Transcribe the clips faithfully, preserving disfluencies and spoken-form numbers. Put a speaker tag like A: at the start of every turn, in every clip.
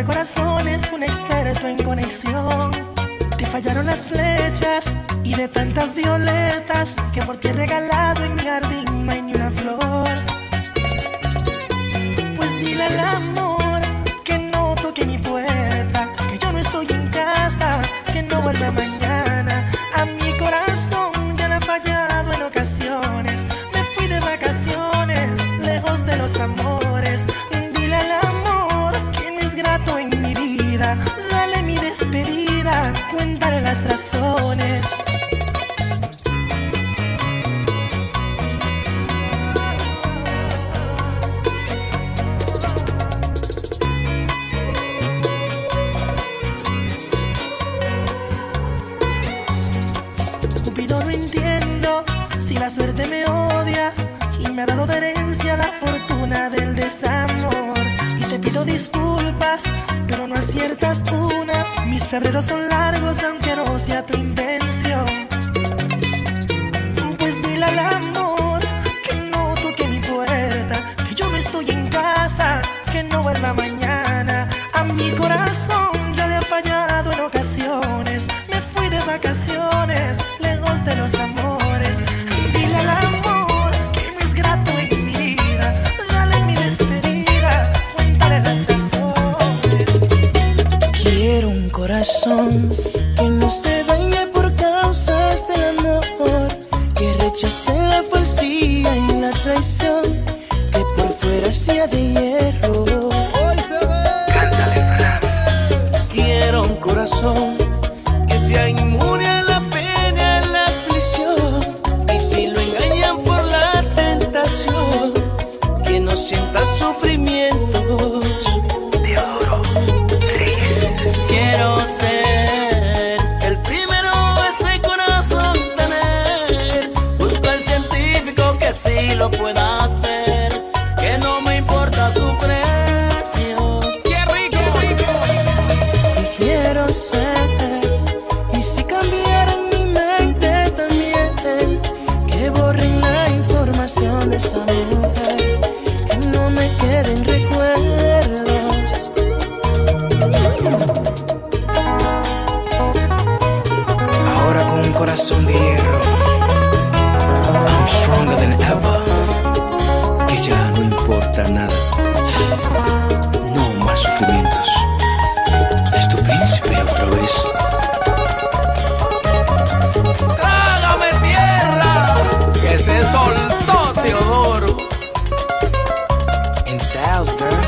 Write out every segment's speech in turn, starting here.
A: de corazones, un experto en conexión. Te fallaron las flechas y de tantas violetas que por ti he regalado en mi jardín no hay ni una flor. Pues dile al amor que no toque mi puerta, que yo no estoy en casa, que no vuelva mañana. A mi corazón ya le ha fallado en ocasiones. Me fui de vacaciones, lejos de los amores. Dile al amor que no es grato en mi vida. Dale mi despedida, cuéntale las razones. Cupido, no entiendo si la suerte me odia y me ha dado de herencia la fortuna del desamor. Y te pido disculpas, pero no aciertas una. Mis febreros son largos aunque no sea tu intención. Pues dile al amor que no toque mi puerta, que yo no estoy en casa, que no vuelva mañana. A mi corazón ya le ha fallado en ocasiones. Me fui de vacaciones, lejos de los amores. Dile al amor que no es grato en mi vida. Dale mi despedida, cuéntale las razones.
B: Quiero un corazón que no se dañe por causas del amor, que rechace la falsía y la traición, que por fuera sea de hierro. Quiero un corazón que sea inmune a la pena, a la aflicción, y si lo engañan por la tentación, que no sienta sufrimientos. Quiero ser el primero, ese corazón tener. Busco al científico que sí lo pueda hacer, que no me importa su precio. ¡Qué rico! Y quiero ser, y si cambiaran mi mente también, que borren la información de esa mujer, que no me queden recuerdos.
C: Ahora con un corazón de hierro, I'm stronger than ever. Que ya no importa nada, no más sufrimientos. Es tu príncipe otra vez.
D: ¡Trágame tierra! Que se soltó Teodoro.
C: In styles, girl.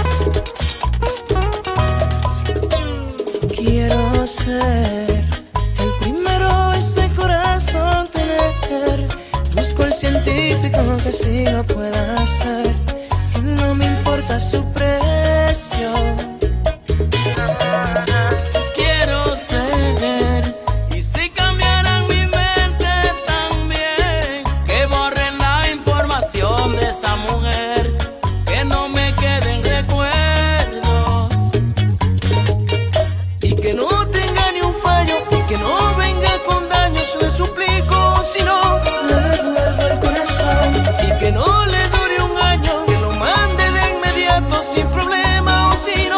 B: Quiero ser el primero, ese corazón tener. Busco el científico que sí lo pueda hacer, que no me importa su precio. Quiero ser, y si cambiaran mi mente también, que borren la información de esa mujer, que no me queden recuerdos, y que no tenga ni un fallo, y que no venga con daños, le suplico, si no, le devuelvo el corazón, y que no le dure un año, que lo mande de inmediato sin problema, o si no,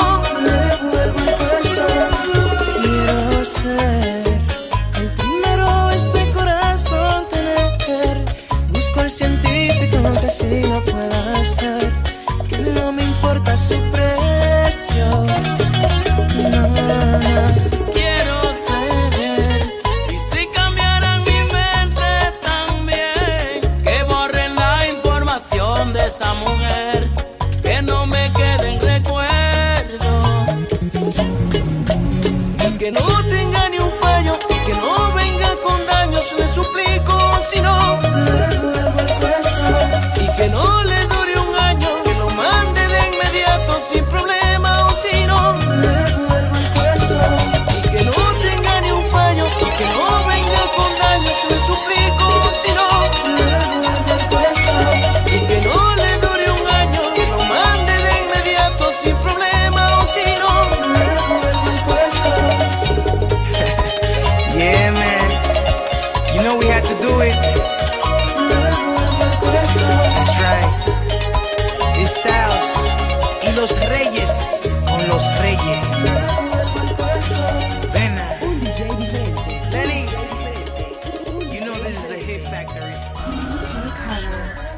E: Factory.
F: D J Carlos.